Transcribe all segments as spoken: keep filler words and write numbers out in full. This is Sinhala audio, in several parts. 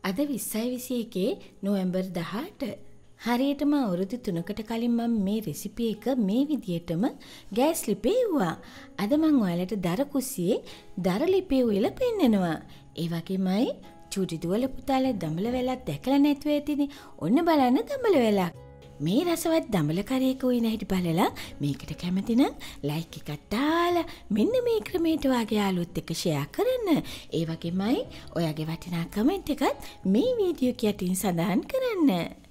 අද විස්සයි විසි එකේ නොවැම්බර් දහඅට. හරියටම අවුරුදු තුනකට කලින් මම මේ රෙසිපි එක මේ විදියටම ගෑස් ලිපේ එව්වා. අද මම ඔයාලට දර කුස්සියේ දර ලිපේ උයලා පෙන්නනවා. ඒ වගේමයි චූටි දුවල පුතාලා දඹල වෙලක් දැකලා නැතුව ඇතිනේ. ඔන්න බලන්න දඹල වෙලක්. මේ රසවත් දඹල කරේක උයන හැටි බලලා මේකට කැමති නම් ලයික් එකක් දාලා මෙන්න මේ ක්‍රමයට වාගේ යාළුවොත් එක්ක ෂෙයා කරන්න. ඒ වගේමයි ඔයාගේ වටිනා කමෙන්ට් එකත් මේ වීඩියෝ එක යටින් සඳහන් කරන්න.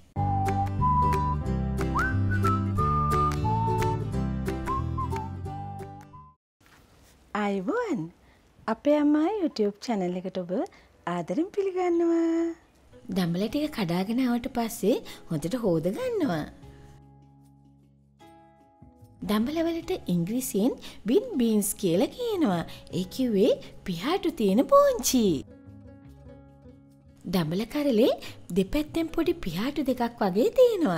අයිබෝන් අපේ අම්මා YouTube channel එකට ඔබ ආදරෙන් පිළිගන්නවා. දඹල ටික කඩාගෙන ආවට පස්සේ හොඳට හොද ගන්නවා. දඹල වලට ඉංග්‍රීසියෙන් බින් බීන්ස් කියලා කියනවා. ඒ කිව්වේ පිහාටු තියෙන පෝංචි. දඹල කරලේ දෙපැත්තෙන් පොඩි පිහාටු දෙකක් වගේ තියෙනවා.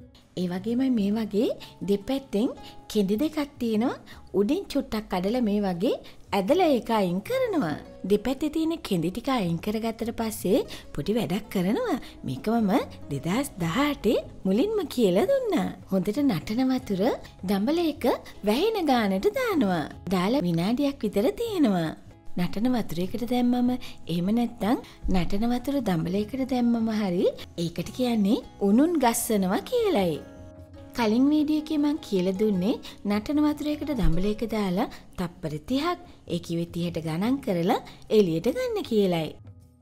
ඒ වගේමයි මේ වගේ දෙපැත්තෙන් කෙඳි දෙකක් තියෙනවා. උඩින් චුට්ටක් කඩලා මේ වගේ ඇදලා ඒක අයින් කරනවා. දෙපැත්තේ තියෙන කෙඳි ටික අයින් කරගත්තට පස්සේ පොඩි වැඩක් කරනවා. මේක මම දෙදාස් දහඅටේ මුලින්ම කියලා දුන්නා. හොඳට නටන වතුර දඹල එක වැහෙන ගානට දානවා. දාලා විනාඩියක් විතර තියෙනවා. නටන වතුරයකට දැම්මම එහෙම නැත්නම් නටන වතුර දඹලයකට දැම්මම හරි ඒකට කියන්නේ උණුන් ගස්සනවා කියලයි. කලින් වීඩියෝ එකේ මම කියලා දුන්නේ නටන වතුරයකට දඹලයක දාලා තප්පර තිහක් ඒ කිව්වේ තිහට ගණන් කරලා එළියට ගන්න කියලයි.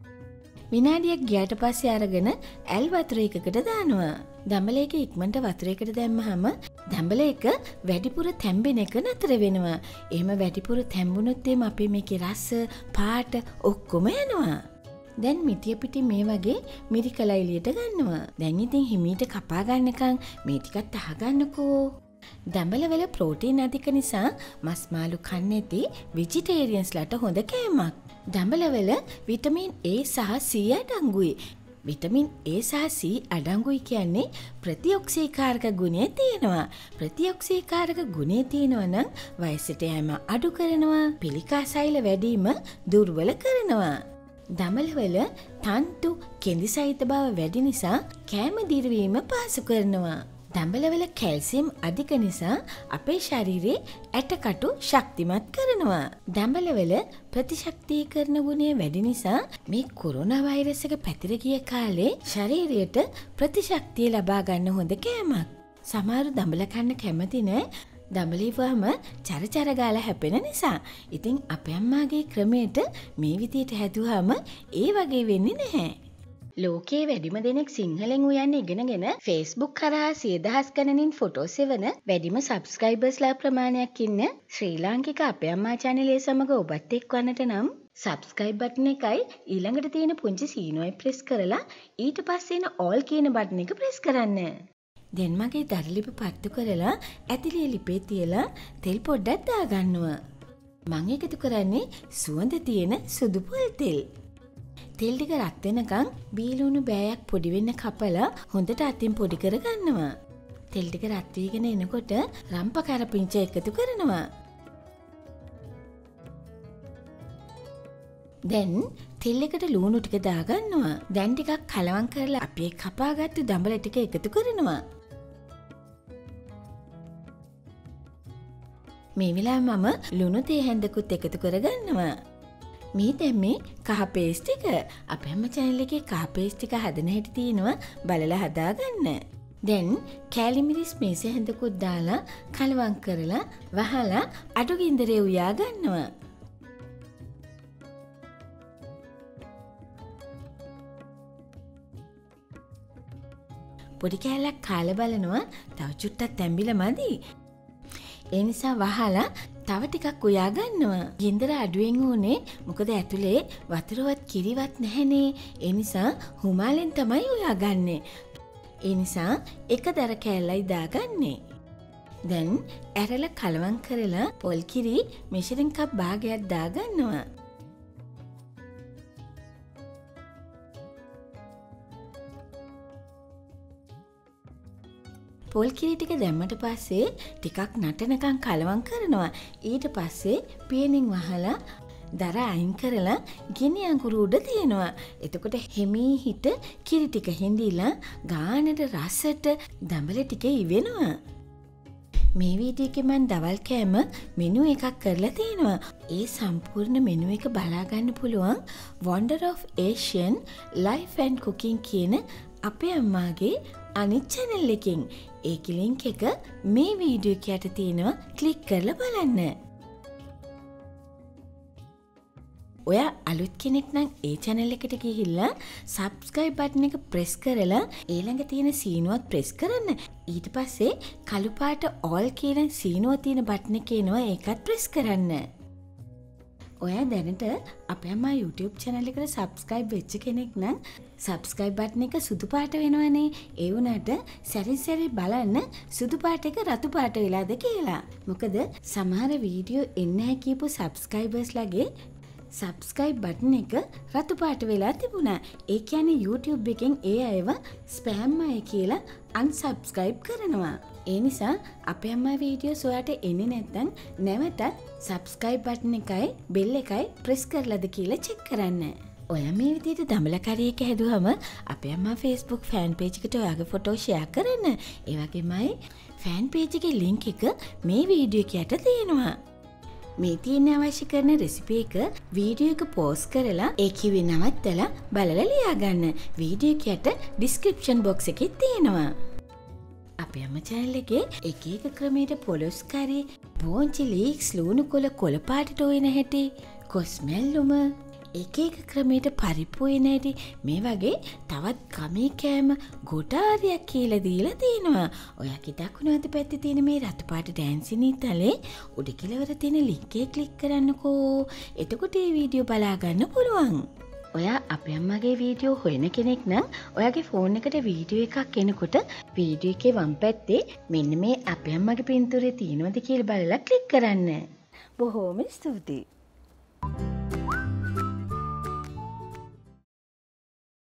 විනාඩියක් ගියාට පස්සේ අරගෙන ඇල් වතුර එකකට දානවා. දඹලයක ඉක්මනට වතුර එකට දැම්මහම දඹල එක වැඩිපුර තැම්බෙන එක නතර වෙනවා. එහෙම වැඩිපුර තැම්බුනොත් එimhe අපේ මේකේ රස, පාට ඔක්කොම යනවා. දැන් මිටිය පිටි මේ වගේ මිරිකලා එළියට ගන්නවා. දැන් ඉතින් හිමීට කපා ගන්නකම් මේ ටිකත් අහගන්නකෝ. දඹල වල ප්‍රෝටීන් අධික නිසා මස් මාළු කන්නේ නැති වෙජිටේරියන්ස්ලාට හොඳ කෑමක්. දඹල වල විටමින් A සහ C අඩංගුයි. විටමින් A සහ C අඩංගුයි කියන්නේ ප්‍රතිඔක්සීකාරක ගුණය තියෙනවා. ප්‍රතිඔක්සීකාරක ගුණය තියෙනවා නම් වයසට යෑම අඩු කරනවා, පිළිකා සෛල වැඩිම දුර්වල කරනවා. දඹලවල තන්තු කෙඳි සහිත බව වැඩි නිසා කෑම දිරවීම පහසු කරනවා. දඹලවල කැල්සියම් අධික නිසා අපේ ශරීරයේ ඇටකටු ශක්තිමත් කරනවා. දඹලවල ප්‍රතිශක්තිකරණ ගුණය වැඩි නිසා මේ කොරෝනා වෛරස් එක පැතිර ගිය කාලේ ශරීරයට ප්‍රතිශක්තිය ලබා ගන්න හොඳ කෑමක්. සමහර දඹල කන්න කැමති නෑ. දඹලීවම චරචර ගාලා හැපෙන නිසා. ඉතින් අපේ අම්මාගේ ක්‍රමයට මේ විදියට හැදුවාම ඒ වගේ වෙන්නේ නැහැ. ලෝකයේ වැඩිම දෙනෙක් සිංහලෙන් උයන්න ඉගෙනගෙන Facebook කරා සිය දහස් ගණනින් ෆොටෝ සෙවන වැඩිම සබ්ස්ක්‍රයිබර්ස්ලා ප්‍රමාණයක් ඉන්න ශ්‍රී ලාංකික අපේ අම්මා channel සමග ඔබත් එක්වන්නට නම් subscribe button එකයි ඊළඟට තියෙන පුංචි සීනුවයි press කරලා ඊට පස්සේ එන all කියන button එක press කරන්න. දැන් මගේ දර ලිප පත්තු කරලා ඇතිලේ ලිපේ තියලා තෙල් පොඩ්ඩක් දාගන්නවා. මම එකතු කරන්නේ සුවඳ තියෙන සුදු පොල් තෙල්. තෙල් ටික රත් වෙනකන් බීලුණු බෑයක් පොඩි වෙන්න කපලා හොඳට අතින් පොඩි කරගන්නවා. තෙල් ටික රත් වීගෙන එනකොට රම්ප කරපිංච එකතු කරනවා. දැන් තෙල් එකට ලුණු ටික දාගන්නවා. දැන් ටිකක් කලවම් කරලා අපි කපාගත්තු දඹල ටික එකතු කරනවා. මේ වෙලාවේ මම ලුණු තේ හැන්දකුත් එකතු කරගන්නවා. මේ දැන් මේ කහ පේස්ට් එක අපේ හැම channel එකේ කහ පේස්ට් එක හදන හැටි තියෙනවා බලලා හදාගන්න. දැන් කෑලි මිරිස් මේස හැන්දකුත් දාලා කලවම් කරලා වහලා අඩු ගින්දරේ උයා ගන්නවා. පොඩි කෑල්ලක් කාලා බලනවා තව චුට්ටක් තැඹිලා මදි. ඒ නිසා වහලා තව ටිකක් උයා ගන්නවා. ගින්දර අඩුවෙන් ඕනේ මොකද ඇතුලේ වතුරවත් කිරිවත් නැහැනේ. ඒ නිසා හුමාලෙන් තමයි උයාගන්නේ. ඒ නිසා එක දර කෑල්ලයි දාගන්නේ. දැන් ඇරලා කලවම් කරලා පොල් කිරි මෙෂරින් කප් භාගයක් දාගන්නවා. පොල් කිරි ටික දැම්මට පස්සේ ටිකක් නටනකම් කලවම් කරනවා. ඊට පස්සේ පියනින් වහලා දර අයින් කරලා ගිනි අඟුරු උඩ තියනවා. එතකොට හිමීහිට කිරි ටික හිඳිලා ගානට රසට දඹල ටික ඉවෙනවා. මේ වීඩියෝ එකේ මම දවල් කෑම මෙනු එකක් කරලා තිනවා. ඒ සම්පූර්ණ මෙනු එක බලා ගන්න පුළුවන් Wonder of Asian Life and Cooking කියන අපේ අම්මාගේ අනිත් channel එකෙන්. ඒකේ link එක මේ වීඩියෝ එකට තියෙනවා. ක්ලික් කරලා බලන්න. ඔයා අලුත් කෙනෙක් නම් ඒ channel එකට ගිහිල්ලා subscribe button එක press කරලා ඊළඟ තියෙන සීනුවත් press කරන්න. ඊට පස්සේ කළු පාට all කියන සීනුව තියෙන button එක එනවා. ඒකත් press කරන්න. ඔයා දැනට අපේ අම්මා YouTube channel එකට subscribe වෙච්ච කෙනෙක් නම් subscribe button එක සුදු පාට වෙනවනේ. ඒ වුණාට සැරින් සැරේ බලන්න සුදු පාට එක රතු පාට වෙලාද කියලා. මොකද සමහර වීඩියෝ එන්නේ නැහැ කියපු subscribers ලගේ subscribe button එක රතු පාට වෙලා තිබුණා. ඒ කියන්නේ YouTube එකෙන් ඒ අයව spam අය කියලා unsubscribe කරනවා. ඒ නිසා අපේ අම්මා වීඩියෝස් ඔයාට එන්නේ නැත්නම් නැවතත් subscribe button එකයි bell එකයි press කරලාද කියලා check කරන්න. ඔයා මේ විදිහට දඹල කරි එක හැදුවම අපේ අම්මා Facebook fan page එකට ඔයාගේ ෆොටෝ share කරන්න. ඒ වගේමයි fan page එකේ link එක මේ වීඩියෝ එකට තියෙනවා. මේ තියෙන අවශ්‍ය කරන රෙසිපි එක වීඩියෝ එක පෝස් කරලා ඒ කිව්වේ නවත්තලා බලලා ලියා ගන්න. වීඩියෝ එකට description box එකේ තියෙනවා. අපේ අම්මා channel එකේ එක එක ක්‍රමයකට පොලොස් කරි, බෝංචි ලීක්ස් ලුණු කොළ කොළ පාටට ඔයන හැටි, කොස්මෙල්ලුම එක එක ක්‍රමයකට පරිප්පු වෙන හැටි මේ වගේ තවත් කමී කෑම ගොඩාරියක් කියලා දීලා තියෙනවා. ඔයාගේ දකුණු අත පැත්තේ තියෙන මේ රතු පාට ඩෑන්සින් ඉතලේ උඩ කෙළවර තියෙන link එක ක්ලික් කරන්නකෝ. එතකොට මේ වීඩියෝ බලා ගන්න පුළුවන්. ඔයා අපේ අම්මගේ වීඩියෝ හොයන කෙනෙක් නම් ඔයාගේ ෆෝන් එකට වීඩියෝ එකක් එනකොට වීඩියෝ එකේ වම් පැත්තේ මෙන්න මේ අපේ අම්මගේ පින්තූරේ තියෙනවද කියලා බලලා ක්ලික් කරන්න. බොහොම ස්තුතියි.